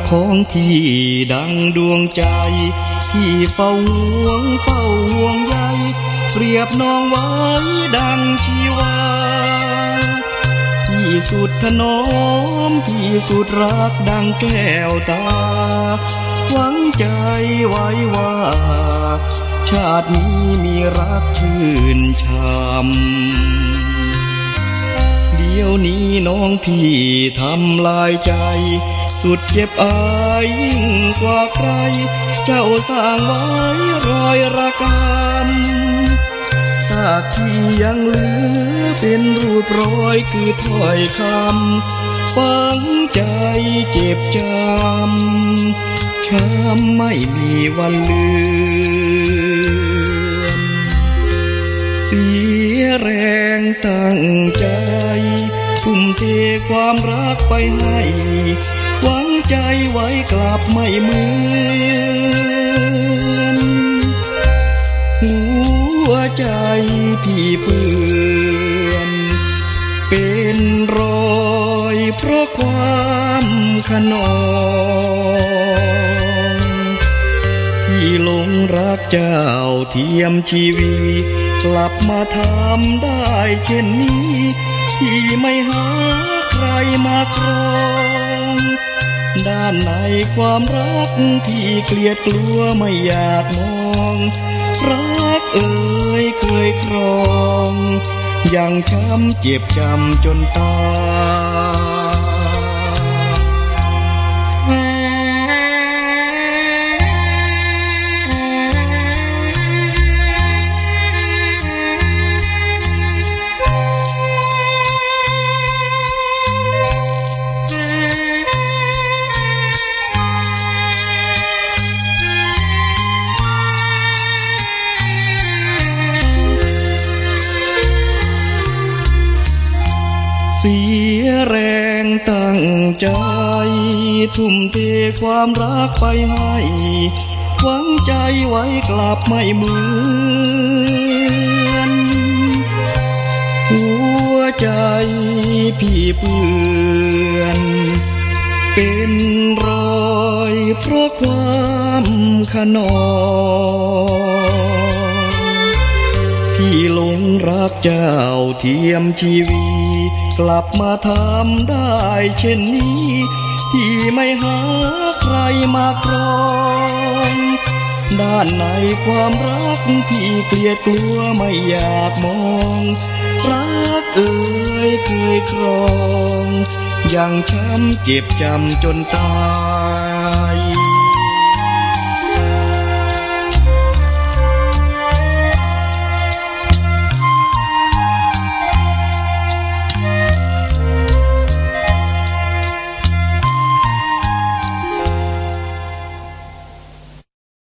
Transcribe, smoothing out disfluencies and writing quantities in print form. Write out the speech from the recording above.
ของพี่ดังดวงใจพี่เฝ้าห่วงใยเปรียบน้องไว้ดังชีวาพี่สุดถนอมพี่สุดรักดังแก้วตาหวังใจไว้ว่าชาตินี้มีรักชื่นชมเดี๋ยวนี้น้องพี่ทำลายใจสุดเจ็บอายยิ่งกว่าใครเจ้าสร้างไว้รอยระกำซากที่ยังเหลือเป็นรูปรอยคือถ้อยคำฝังใจเจ็บจำช้ำไม่มีวันลืมเสียแรงตั้งใจทุ่มเทความรักไปให้หวังใจไว้กลับไม่เหมือนหัวใจที่เปื้อนเป็นรอยเพราะความขนองที่หลงรักเจ้าเทียมชีวีกลับมาทำได้เช่นนี้ที่ไม่หาใครมาครองด้านในความรักที่เกลียดกลัวไม่อยากมองรักเอ่ยเคยครองยังช้ำเจ็บจำจนตายเสียแรงตั้งใจทุ่มเทความรักไปให้หวังใจไว้กลับไม่เหมือนหัวใจพี่เปื้อนเป็นรอยเพราะความขนองพี่หลงรักเจ้าเทียมชีวีกลับมาทำได้เช่นนี้ที่ไม่หาใครมาครองด้านในความรักที่เกลียดกลัวไม่อยากมองรักเอ่ยเคยครองยังช้ำเจ็บจำจนตาย